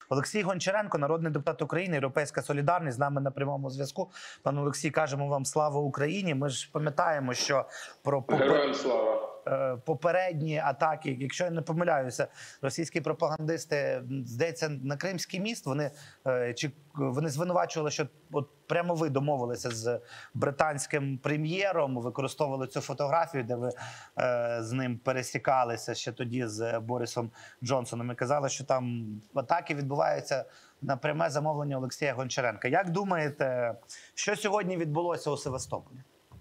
Олексій Гончаренко, народний депутат України, Європейська солідарність, з нами на прямому зв'язку. Пане Олексій, кажемо вам слава Україні. Ми ж пам'ятаємо, що про Героям слава. Попередні атаки, якщо я не помиляюся, російські пропагандисти, здається, на Кримський міст, вони звинувачували, що от прямо ви домовилися з британським прем'єром, використовували цю фотографію, де ви з ним пересікалися ще тоді з Борисом Джонсоном, і казали, що там атаки відбуваються на пряме замовлення Олексія Гончаренка. Як думаєте, що сьогодні відбулося у Севастополі?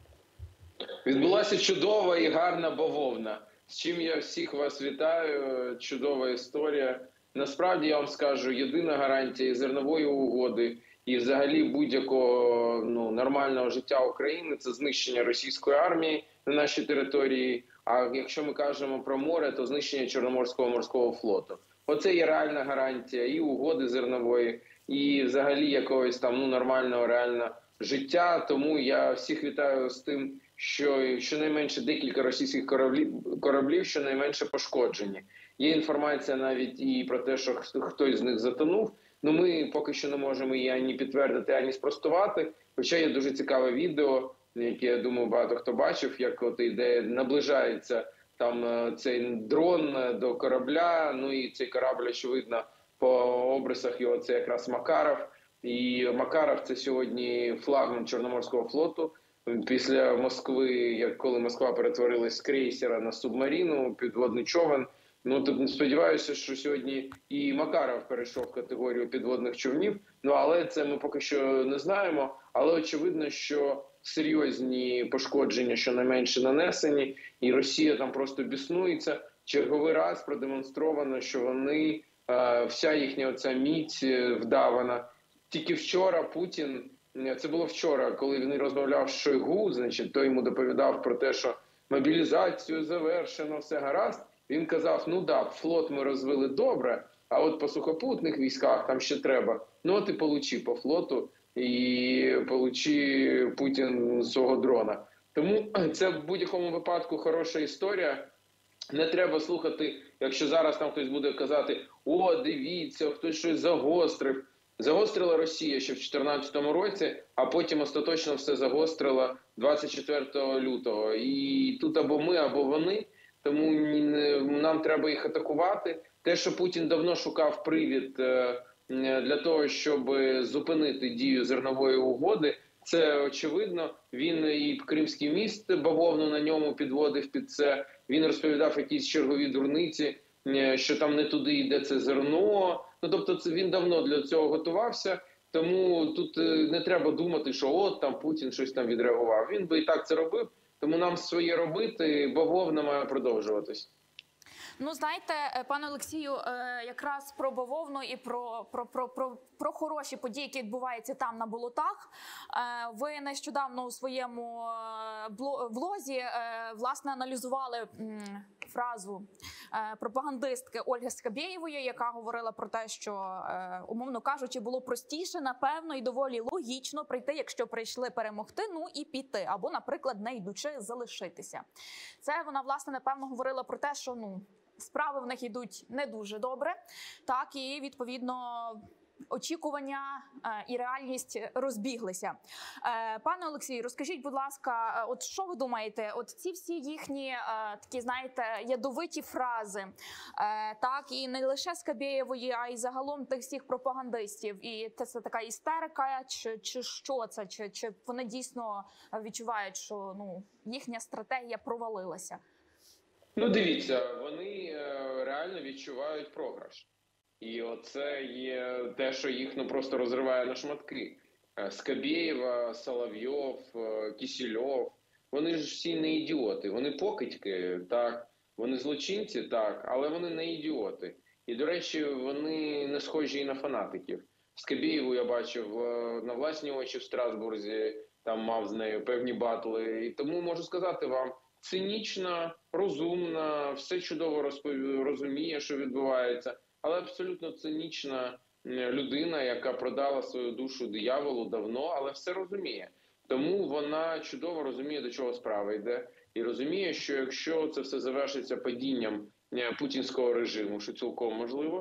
Відбулася чудова і гарна бавовна, з чим я всіх вас вітаю. Чудова історія. Насправді, я вам скажу, єдина гарантія зернової угоди і взагалі будь-якого нормального життя України – це знищення російської армії на нашій території. А якщо ми кажемо про море, то знищення Чорноморського морського флоту. Оце є реальна гарантія і угоди зернової, і взагалі якогось там нормального реального життя. Тому я всіх вітаю з тим, що щонайменше декілька російських кораблів щонайменше пошкоджені. Є інформація навіть і про те, що хтось з них затонув. Ми поки що не можемо її ані підтвердити, ані спростувати. Хоча є дуже цікаве відео, яке, я думаю, багато хто бачив, як іде, наближається там цей дрон до корабля. І цей корабль, очевидно, по обрисах його, це якраз Макаров. І Макаров – це сьогодні флагман Чорноморського флоту. Після Москви, коли Москва перетворилась з крейсера на субмарину, підводний човен. Сподіваюся, що сьогодні і Макаров перейшов в категорію підводних човнів. Але це ми поки що не знаємо. Але очевидно, що серйозні пошкодження щонайменше нанесені. І Росія там просто біснується. Черговий раз продемонстровано, що вони, вся їхня оця міць вдавана. Тільки вчора Путін, це було вчора, коли він розмовляв з Шойгу, той йому доповідав про те, що мобілізацію завершено, все гаразд. Він казав, флот ми розвили добре, а от по сухопутних військах там ще треба. І получи по флоту, і получи Путін свого дрона. Тому це в будь-якому випадку хороша історія. Не треба слухати, якщо зараз там хтось буде казати, дивіться, хтось щось загострив. Загострила Росія ще в 2014 році, а потім остаточно все загострила 24 лютого. І тут або ми, або вони, тому нам треба їх атакувати. Те, що Путін давно шукав привід для того, щоб зупинити дію зернової угоди, це очевидно. Він і Кримський міст, бавовну на ньому підводив під це. Він розповідав якісь чергові дурниці, що там не туди йде це зерно. Тобто він давно для цього готувався, тому тут не треба думати, що там Путін щось там відреагував. Він би і так це робив, тому нам своє робити, бавовна має продовжуватись. Знаєте, пане Олексію, якраз про бавовну і про хороші події, які відбуваються там на болотах. Ви нещодавно у своєму влозі, власне, аналізували фразу пропагандистки Ольги Скабєєвої, яка говорила про те, що, умовно кажучи, було простіше, напевно, і доволі логічно прийти, якщо прийшли перемогти, і піти, або, наприклад, не йдучи, залишитися. Це вона, власне, напевно, говорила про те, що, справи в них йдуть не дуже добре, так, і, відповідно, очікування і реальність розбіглися. Пане Олексію, розкажіть, будь ласка, от що ви думаєте, от ці всі їхні такі, знаєте, ядовиті фрази, так, і не лише Скабєєвої, а й загалом тих всіх пропагандистів, і це така істерика, чи що це, чи вони дійсно відчувають, що їхня стратегія провалилася? Дивіться, вони реально відчувають програш. І оце є те, що їх просто розриває на шматки. Скабєєва, Соловйов, Кісельов, вони ж всі не ідіоти. Вони покидьки, так, вони злочинці, так, але вони не ідіоти. І, до речі, вони не схожі і на фанатиків. Скабєєву я бачив на власні очі в Страсбурзі, там мав з нею певні батли. І тому можу сказати вам, цинічна, розумна, все чудово розуміє, що відбувається, але абсолютно цинічна людина, яка продала свою душу дияволу давно, але все розуміє. Тому вона чудово розуміє, до чого справа йде, і розуміє, що якщо це все завершиться падінням путінського режиму, що цілком можливо,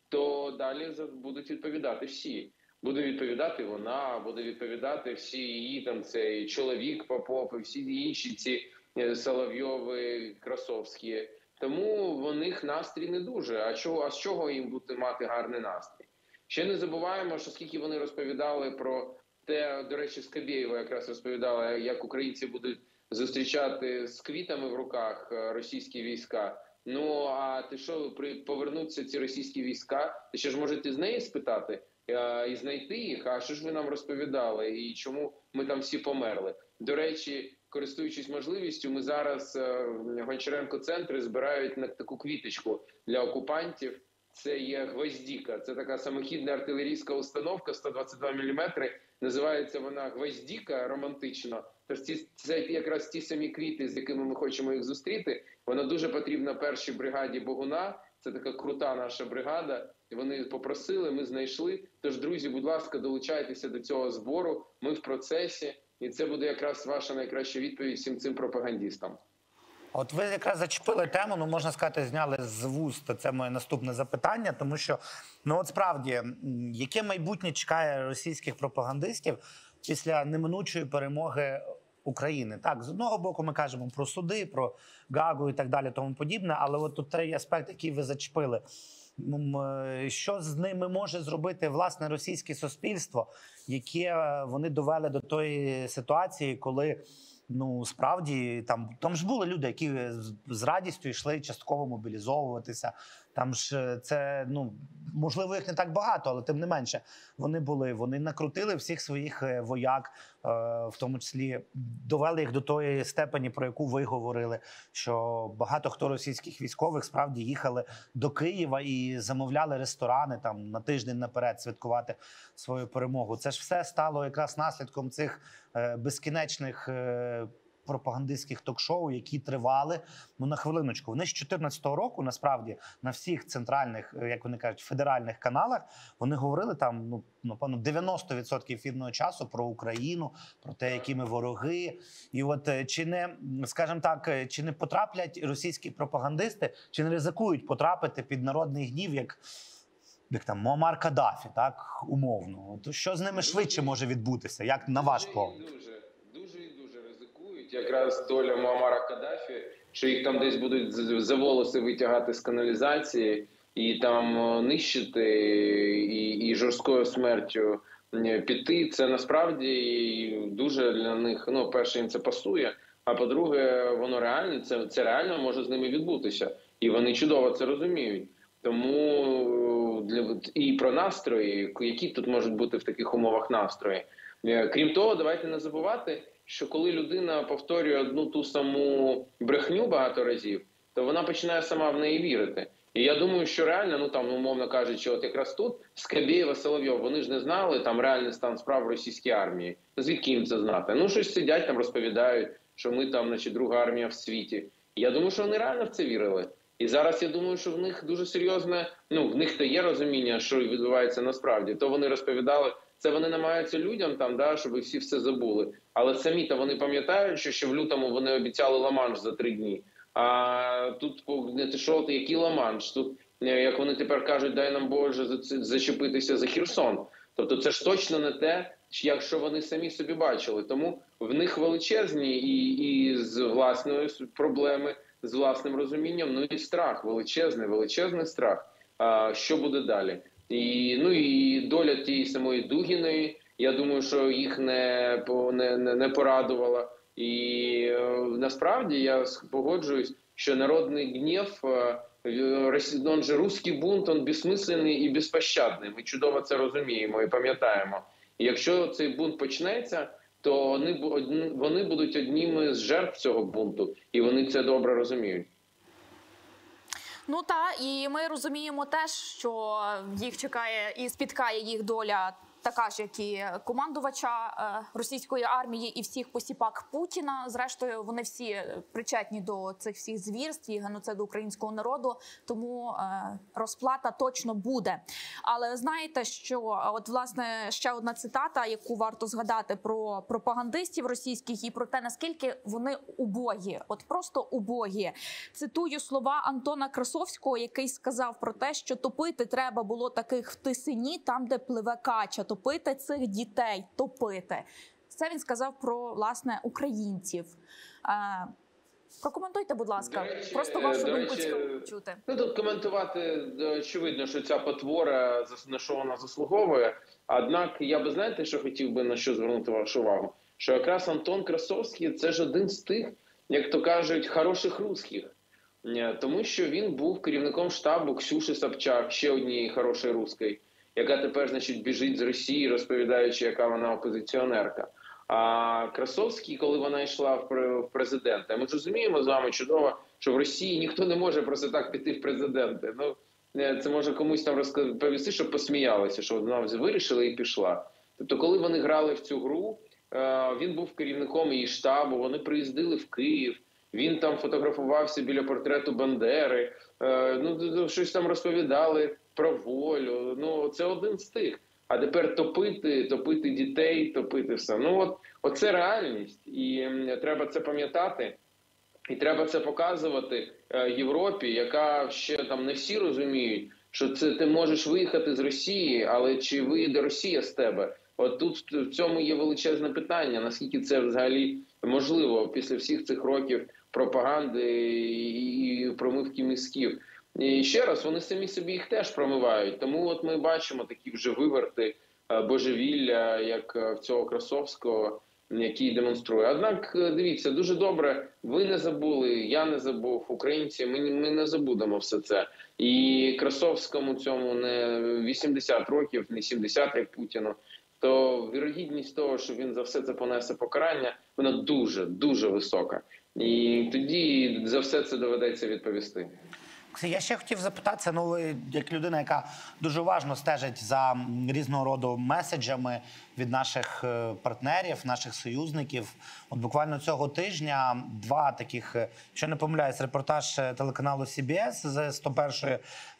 то далі будуть відповідати всі. Буде відповідати вона, буде відповідати всі її, там, цей чоловік Попов і всі інші ці Соловйови, Красовські. Тому в них настрій не дуже. А з чого їм бути мати гарний настрій? Ще не забуваємо, що скільки вони розповідали про те, до речі, Скабєєва якраз розповідала, як українці будуть зустрічати з квітами в руках російські війська. Ну, а ти що, повернуться ці російські війська? Ти ще ж можете з неї спитати і знайти їх, а що ж ви нам розповідали і чому ми там всі померли? До речі, користуючись можливістю, ми зараз в Гончаренко-центрі збирають на таку квіточку для окупантів. Це є «Гвоздіка». Це така самохідна артилерійська установка 122 мм. Називається вона «Гвоздіка» романтично. Тож це якраз ті самі квіти, з якими ми хочемо їх зустріти. Вона дуже потрібна першій бригаді Богуна. Це така крута наша бригада. Вони попросили, ми знайшли. Тож, друзі, будь ласка, долучайтеся до цього збору. Ми в процесі. І це буде якраз ваша найкраща відповідь всім цим пропагандистам. От ви якраз зачепили тему, ну, можна сказати, зняли з вуст. Це моє наступне запитання, тому що, ну, от справді, яке майбутнє чекає російських пропагандистів після неминучої перемоги України? Так, з одного боку ми кажемо про суди, про Гаагу і так далі, тому подібне, але от тут той аспект, який ви зачепили. Що з ними може зробити, власне, російське суспільство, яке вони довели до тої ситуації, коли, ну, справді, там ж були люди, які з радістю йшли частково мобілізовуватися. Там ж це, ну, можливо, їх не так багато, але тим не менше, вони накрутили всіх своїх вояк, в тому числі довели їх до тої степені, про яку ви говорили, що багато хто російських військових справді їхали до Києва і замовляли ресторани там на тиждень наперед святкувати свою перемогу. Це ж все стало якраз наслідком цих безкінечних пропагандистських ток-шоу, які тривали, ну, на хвилиночку. Вони з 2014 року, насправді, на всіх центральних, як вони кажуть, федеральних каналах, вони говорили там, ну, напевно, 90% ефірного часу про Україну, про те, які ми вороги. І от чи не, скажімо так, чи не потраплять російські пропагандисти, чи не ризикують потрапити під народний гнів, як там Муаммар Каддафі, так, умовно. От що з ними швидше може відбутися, як на ваш погляд? Дуже ризикують. Якраз доля Муаммара Каддафі, що їх там десь будуть за волоси витягати з каналізації і там нищити, і жорсткою смертю піти. Це насправді дуже для них, ну, перше, їм це пасує, а по-друге, воно реально, це реально може з ними відбутися. І вони чудово це розуміють. Тому і про настрої, які тут можуть бути в таких умовах настрої. Крім того, давайте не забувати, що коли людина повторює одну ту саму брехню багато разів, то вона починає сама в неї вірити. І я думаю, що реально, ну там, умовно кажучи, от якраз тут Скабєєва, Соловйов, вони ж не знали там реальний стан справ в російській армії. Звідки їм це знати? Ну, щось сидять там, розповідають, що ми там, значить, друга армія в світі. І я думаю, що вони реально в це вірили. І зараз я думаю, що в них дуже серйозне, ну, в них то є розуміння, що відбувається насправді. То вони розповідали, це вони намагаються людям там, да, щоб всі все забули. Але самі-то вони пам'ятають, що ще в лютому вони обіцяли Ла-Манш за 3 дні. А тут, що, який Ла-Манш? Тут, як вони тепер кажуть, дай нам Боже зачепитися за Херсон. Тобто це ж точно не те, якщо вони самі собі бачили. Тому в них величезні і з власної проблеми, з власним розумінням, ну і страх, величезний страх. Що буде далі? І доля тієї самої Дугіної, я думаю, що їх не порадувала. І насправді я погоджуюсь, що народний гнів, он же русський бунт, он безсмисленний і безпощадний. Ми чудово це розуміємо і пам'ятаємо. І якщо цей бунт почнеться, то вони будуть одніми з жертв цього бунту, і вони це добре розуміють. Ну так, і ми розуміємо теж, що їх чекає і спіткає їх доля така ж, як і командувача російської армії і всіх посіпак Путіна. Зрештою, вони всі причетні до цих всіх звірств і геноциду українського народу, тому розплата точно буде. Але знаєте, що от, власне, ще одна цитата, яку варто згадати про пропагандистів російських і про те, наскільки вони убогі, от просто убогі. Цитую слова Антона Красовського, який сказав про те, що топити треба було таких в Тисині, там, де пливе кача, топити цих дітей, топити. Це він сказав про, власне, українців. Прокоментуйте, будь ласка, речі, просто вашу думку цікаво чути. Ну, тут коментувати, очевидно, що ця потвора, на що вона заслуговує. Однак, я би, знаєте, що хотів би на що звернути вашу увагу? Що якраз Антон Красовський – це ж один з тих, як то кажуть, хороших русських. Тому що він був керівником штабу Ксюші Собчак, ще однієї хорошої русської, яка тепер, значить, біжить з Росії, розповідаючи, яка вона опозиціонерка. А Красовський, коли вона йшла в президенти, ми ж розуміємо з вами чудово, що в Росії ніхто не може просто так піти в президенти. Ну, це може комусь там розповісти, щоб посміялися, що вона вирішила і пішла. Тобто, коли вони грали в цю гру, він був керівником її штабу, вони приїздили в Київ, він там фотографувався біля портрету Бандери, ну, щось там розповідали про волю. Ну, це один з тих. А тепер топити дітей, топити все. Ну, оце реальність. І треба це пам'ятати. І треба це показувати Європі, яка ще там не всі розуміють, що це ти можеш виїхати з Росії, але чи виїде Росія з тебе? От тут в цьому є величезне питання, наскільки це взагалі можливо після всіх цих років пропаганди і промивки мізків. І ще раз, вони самі собі їх теж промивають. Тому от ми бачимо такі вже виверти божевілля, як в цього Красовського, який демонструє. Однак, дивіться, дуже добре, ви не забули, я не забув, українці, ми не забудемо все це. І Красовському цьому не 80 років, не 70, як Путіну, то вірогідність того, що він за все це понесе покарання, вона дуже, дуже висока. І тоді за все це доведеться відповісти. Я ще хотів запитатися, ну ви як людина, яка дуже уважно стежить за різного роду меседжами від наших партнерів, наших союзників. От буквально цього тижня два таких, якщо не помиляюсь, репортаж телеканалу CBS з 101-ї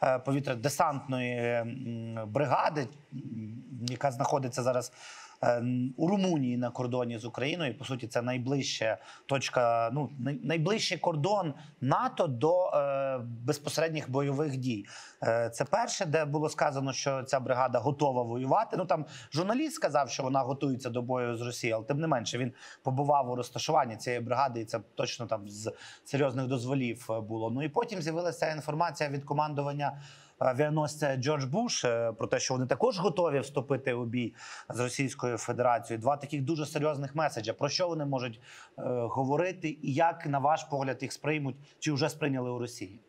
повітря-десантної бригади, яка знаходиться зараз у Румунії на кордоні з Україною. По суті, це найближча точка, ну, найближчий кордон НАТО до безпосередніх бойових дій. Це перше, де було сказано, що ця бригада готова воювати. Ну, там журналіст сказав, що вона готується до бою з Росією, але тим не менше він побував у розташуванні цієї бригади, і це точно там з серйозних дозволів було. Ну і потім з'явилася інформація від командування авіаносця Джордж Буш про те, що вони також готові вступити у бій з Російською Федерацією. Два таких дуже серйозних меседжа. Про що вони можуть говорити і як, на ваш погляд, їх сприймуть чи вже сприйняли у Росії?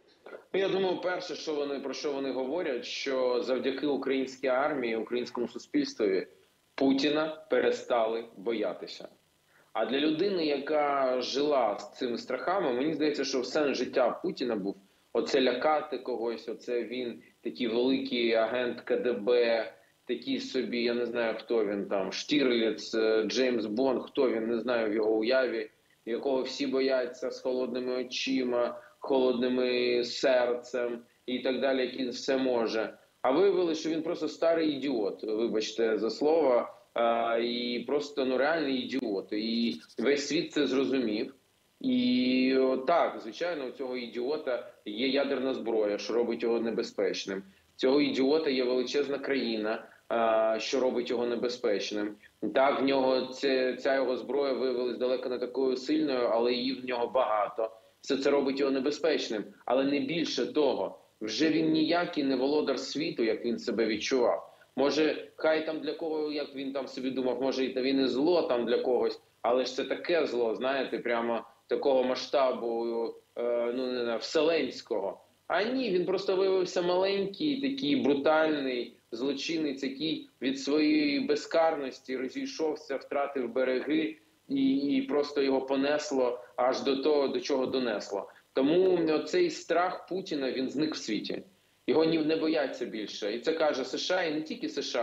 Я думаю, перше, про що вони говорять, що завдяки українській армії, українському суспільстві Путіна перестали боятися. А для людини, яка жила з цими страхами, мені здається, що все життя Путіна був оце лякати когось, оце він такий великий агент КДБ, такий собі, я не знаю, хто він там, Штірліц, Джеймс Бонд, хто він, не знаю в його уяві, якого всі бояться з холодними очима, холодним серцем і так далі, який все може. А виявилося, що він просто старий ідіот, вибачте за слово, і просто реальний ідіот. І весь світ це зрозумів. І так, звичайно, у цього ідіота є ядерна зброя, що робить його небезпечним. У цього ідіота є величезна країна, що робить його небезпечним. Так, в нього ця його зброя виявилась далеко не такою сильною, але її в нього багато. Все це робить його небезпечним. Але не більше того, вже він ніякий не володар світу, як він себе відчував. Може, хай там для кого, як він там собі думав, може він і зло там для когось, але ж це таке зло, знаєте, прямо такого масштабу, ну не знаю, вселенського. А ні, він просто виявився маленький, такий брутальний злочинець, який від своєї безкарності розійшовся, втратив береги і просто його понесло аж до того, до чого донесло. Тому цей страх Путіна, він зник в світі. Його не бояться більше. І це каже США, і не тільки США.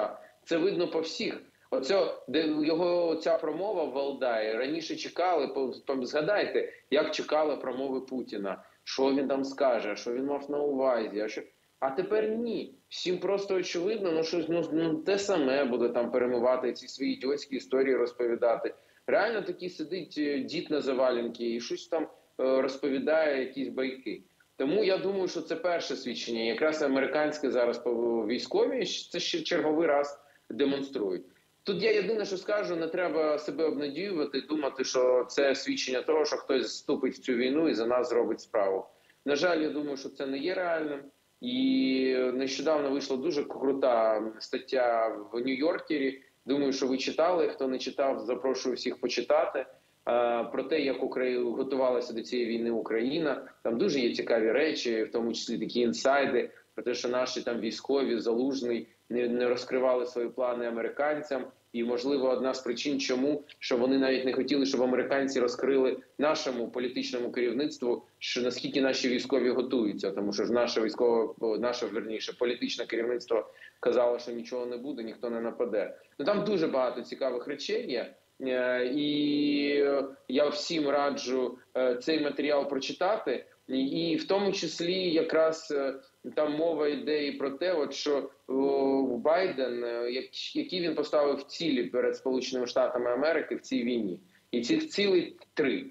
Це видно по всіх. Де його ця промова в Валдаї раніше чекали, згадайте, як чекали промови Путіна, що він там скаже, що він мав на увазі, а тепер ні. Всім просто очевидно, що те саме буде там перемивати, ці свої ідіотські історії розповідати. Реально такий сидить дід на завалянці і щось там розповідає, якісь байки. Тому я думаю, що це перше свідчення. Якраз американське зараз військові це ще черговий раз демонструють. Тут я єдине, що скажу, не треба себе обнадіювати, думати, що це свідчення того, що хтось вступить в цю війну і за нас зробить справу. На жаль, я думаю, що це не є реальним. І нещодавно вийшла дуже крута стаття в Нью-Йоркері. Думаю, що ви читали. Хто не читав, запрошую всіх почитати. Про те, як готувалася до цієї війни Україна. Там дуже є цікаві речі, в тому числі такі інсайди, про те, що наші там військові, Залужний, не розкривали свої плани американцям. І, можливо, одна з причин, чому, що вони навіть не хотіли, щоб американці розкрили нашому політичному керівництву, що наскільки наші військові готуються. Тому що ж наше політичне керівництво казало, що нічого не буде, ніхто не нападе. Ну там дуже багато цікавих речей є. І я всім раджу цей матеріал прочитати. І в тому числі якраз там мова йде і про те, що Байден, які він поставив цілі перед Сполученими Штатами Америки в цій війні. І цих цілей 3.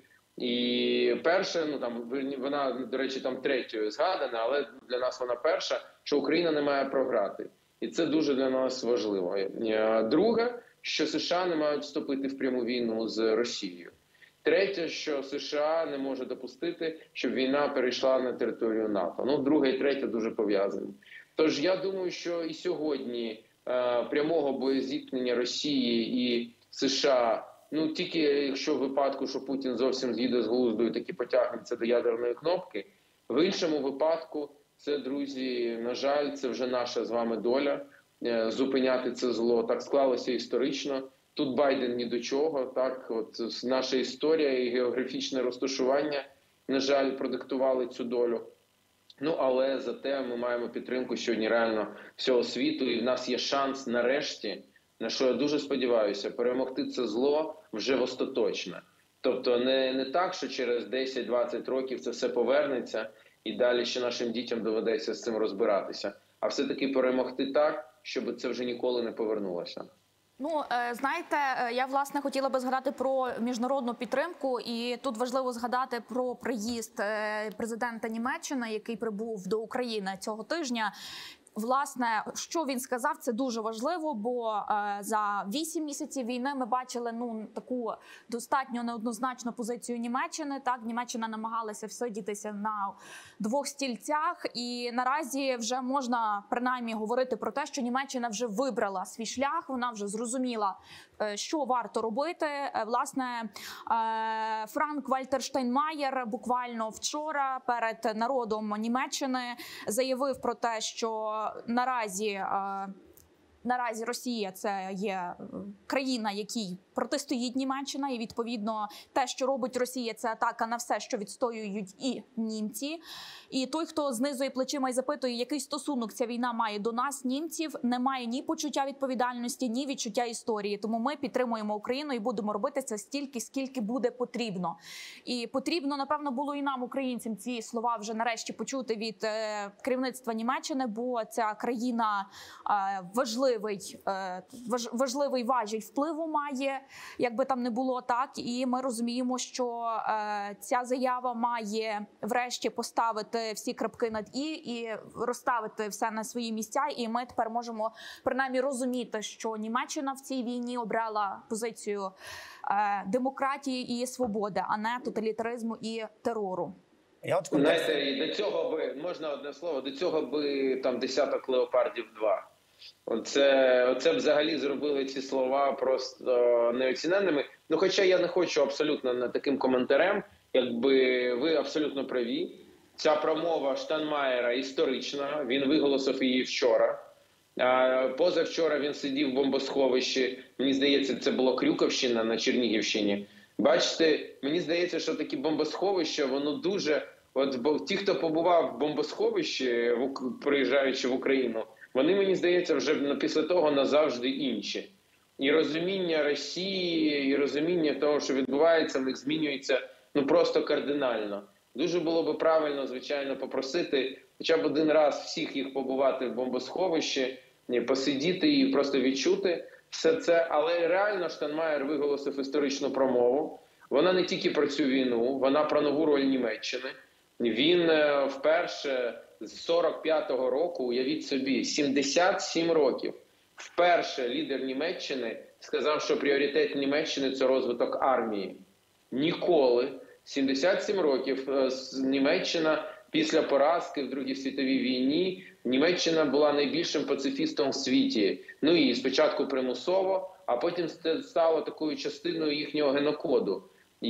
І перше, вона, до речі, там третьою згадана, але для нас вона перша, що Україна не має програти. І це дуже для нас важливо. Друге, що США не мають вступити в пряму війну з Росією. Третє, що США не може допустити, щоб війна перейшла на територію НАТО. Друге і третє дуже пов'язані. Тож я думаю, що і сьогодні прямого боєзіткнення Росії і США, тільки якщо в випадку, що Путін зовсім з'їде з глузду і таки потягнеться до ядерної кнопки, в іншому випадку це, друзі, на жаль, це вже наша з вами доля зупиняти це зло. Так склалося історично. Тут Байден ні до чого, так, наша історія і географічне розташування, на жаль, продиктували цю долю. Але зате ми маємо підтримку сьогодні реально всього світу, і в нас є шанс нарешті, на що я дуже сподіваюся, перемогти це зло вже остаточно. Тобто не так, що через 10-20 років це все повернеться і далі ще нашим дітям доведеться з цим розбиратися, а все-таки перемогти так, щоб це вже ніколи не повернулося. Знаєте, я, власне, хотіла би згадати про міжнародну підтримку, і тут важливо згадати про приїзд президента Німеччини, який прибув до України цього тижня. Власне, що він сказав, це дуже важливо, бо за 8 місяців війни ми бачили таку достатньо неоднозначну позицію Німеччини. Так, Німеччина намагалася всидітися на 2 стільцях, і наразі вже можна принаймні говорити про те, що Німеччина вже вибрала свій шлях, вона вже зрозуміла, що варто робити. Власне, Франк-Вальтер Штайнмаєр буквально вчора перед народом Німеччини заявив про те, що наразі Росія – це є країна, якій протистоїть Німеччина, і відповідно те, що робить Росія, це атака на все, що відстоюють і німці. І той, хто знизує плечима і запитує, який стосунок ця війна має до нас, німців, не має ні почуття відповідальності, ні відчуття історії. Тому ми підтримуємо Україну і будемо робити це стільки, скільки буде потрібно. І потрібно, напевно, було і нам, українцям, ці слова вже нарешті почути від керівництва Німеччини, бо ця країна важливий важіль впливу має, як би там не було, так. І ми розуміємо, що ця заява має врешті поставити всі крапки над і розставити все на свої місця. І ми тепер можемо принаймні розуміти, що Німеччина в цій війні обрала позицію демократії і свободи, а не тоталітаризму і терору. Знаєте, і до цього би, можна одне слово, до цього би там десяток леопардів 2. Оце б взагалі зробили ці слова просто неоціненними. Хоча я не хочу абсолютно на таким коментарем, якби ви абсолютно праві. Ця промова Штайнмаєра історична, він виголосив її вчора. Позавчора він сидів в бомбосховищі, мені здається, це було Крюковщина на Чернігівщині. Бачите, мені здається, що такі бомбосховища, воно дуже... Бо ті, хто побував в бомбосховищі, приїжджаючи в Україну, Вони, мені здається, вже після того назавжди інші. І розуміння Росії, і розуміння того, що відбувається, в них змінюється просто кардинально. Дуже було би правильно, звичайно, попросити хоча б один раз всіх їх побувати в бомбосховищі, посидіти і просто відчути все це. Але реально Штайнмаєр виголосив історичну промову. Вона не тільки про цю війну, вона про нову роль Німеччини. Він вперше з 45-го року, уявіть собі, 77 років, вперше лідер Німеччини сказав, що пріоритет Німеччини – це розвиток армії. Ніколи. 77 років Німеччина після поразки в Другій світовій війні, Німеччина була найбільшим пацифістом в світі. Ну і спочатку примусово, а потім стало такою частиною їхнього генокоду.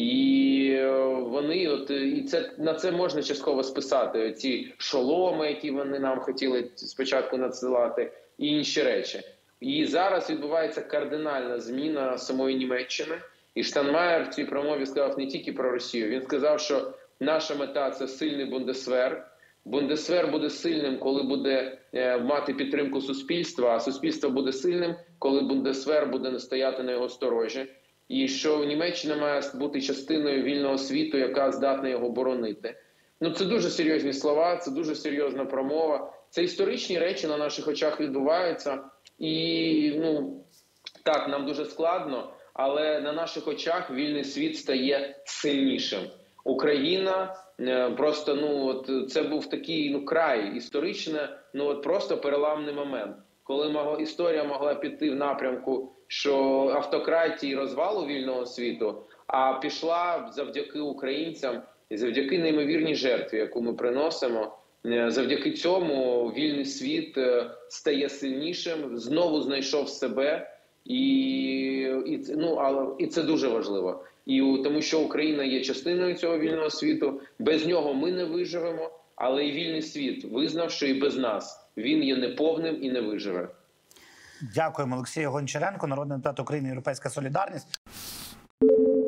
І вони, і на це можна частково списати. Ці шоломи, які вони нам хотіли спочатку надсилати, і інші речі. І зараз відбувається кардинальна зміна самої Німеччини. І Штайнмаєр в цій промові сказав не тільки про Росію. Він сказав, що наша мета – це сильний Бундесвер. Бундесвер буде сильним, коли буде мати підтримку суспільства, а суспільство буде сильним, коли Бундесвер буде стояти на його сторожі. І що Німеччина має бути частиною вільного світу, яка здатна його боронити. Це дуже серйозні слова, це дуже серйозна промова. Це історичні речі на наших очах відбуваються. І, так, нам дуже складно, але на наших очах вільний світ стає сильнішим. Україна просто, це був такий, край історичний, просто переламний момент. Коли історія могла піти в напрямку, що автократії розвалу вільного світу, а пішла завдяки українцям, завдяки неймовірній жертві, яку ми приносимо, завдяки цьому вільний світ стає сильнішим, знову знайшов себе, і це дуже важливо. Тому що Україна є частиною цього вільного світу, без нього ми не виживемо, але і вільний світ визнав, що і без нас він є неповним і не виживе. Дякуємо, Олексію Гончаренко, народний депутат України, Європейська солідарність.